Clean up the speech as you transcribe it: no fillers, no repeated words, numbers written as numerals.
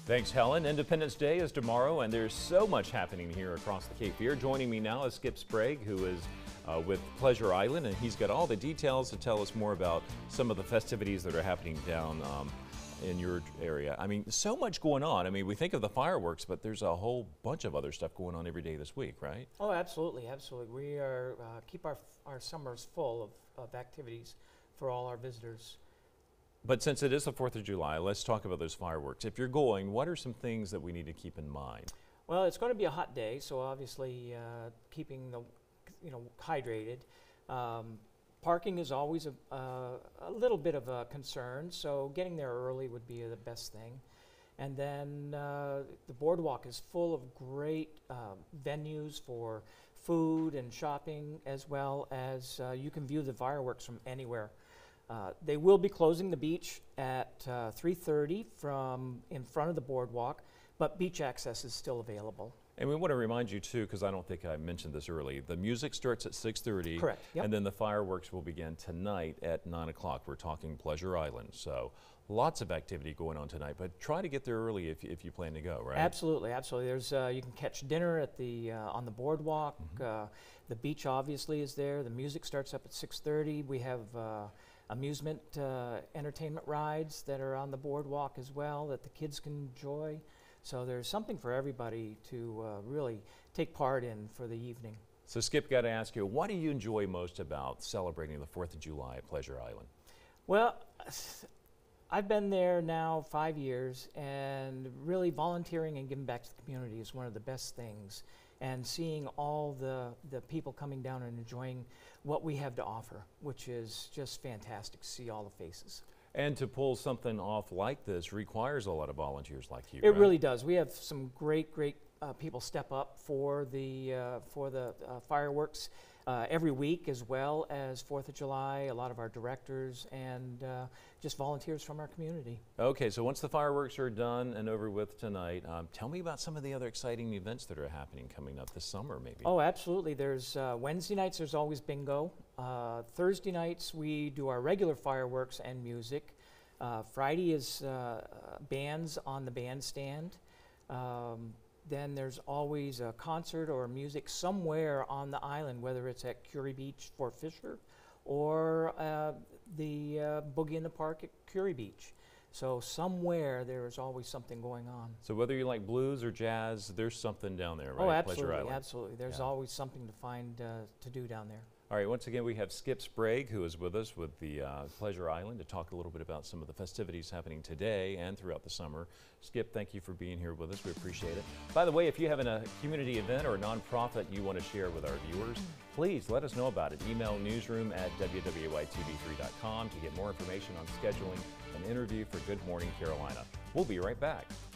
Thanks, Helen. Independence Day is tomorrow, and there's so much happening here across the Cape Fear. Joining me now is Skip Sprague, who is with Pleasure Island, and he's got all the details to tell us more about some of the festivities that are happening down in your area. I mean, so much going on. I mean, we think of the fireworks, but there's a whole bunch of other stuff going on every day this week, right? Oh, absolutely, absolutely. We are keep our summers full of activities for all our visitors. But since it is the 4th of July, let's talk about those fireworks. If you're going, what are some things that we need to keep in mind? Well, it's going to be a hot day, so obviously keeping the hydrated. Parking is always a little bit of a concern, so getting there early would be the best thing. And then the boardwalk is full of great venues for food and shopping, as well as you can view the fireworks from anywhere. They will be closing the beach at 3:30 from in front of the boardwalk, but beach access is still available. And we want to remind you too, because I don't think I mentioned this early, the music starts at 6:30. Correct. Yep. And then the fireworks will begin tonight at 9 o'clock. We're talking Pleasure Island. So lots of activity going on tonight, but try to get there early if you plan to go, right? Absolutely, absolutely. There's you can catch dinner at the on the boardwalk. The beach obviously is there. The music starts up at 6:30. We have amusement entertainment rides that are on the boardwalk as well that the kids can enjoy. So there's something for everybody to really take part in for the evening. So Skip, got to ask you, what do you enjoy most about celebrating the 4th of July at Pleasure Island? Well, I've been there now 5 years, and really volunteering and giving back to the community is one of the best things. And seeing all the people coming down and enjoying what we have to offer, which is just fantastic to see all the faces. And to pull something off like this requires a lot of volunteers like you. It really does. We have some great people step up for the fireworks every week, as well as 4th of July. A lot of our directors and just volunteers from our community. Okay, so once the fireworks are done and over with tonight, tell me about some of the other exciting events that are happening coming up this summer, maybe. Oh, absolutely. There's Wednesday nights. There's always bingo. Thursday nights we do our regular fireworks and music. Friday is bands on the bandstand. Then there's always a concert or music somewhere on the island, whether it's at Kure Beach, Fort Fisher, or the Boogie in the Park at Kure Beach. So somewhere there is always something going on. So whether you like blues or jazz, there's something down there, right? Oh, absolutely, absolutely. There's always something to find to do down there. All right, once again, we have Skip Sprague, who is with us with the Pleasure Island, to talk a little bit about some of the festivities happening today and throughout the summer. Skip, thank you for being here with us. We appreciate it. By the way, if you have a community event or a nonprofit you want to share with our viewers, please let us know about it. Email newsroom@WWAY-TV3.com to get more information on scheduling an interview for Good Morning Carolina. We'll be right back.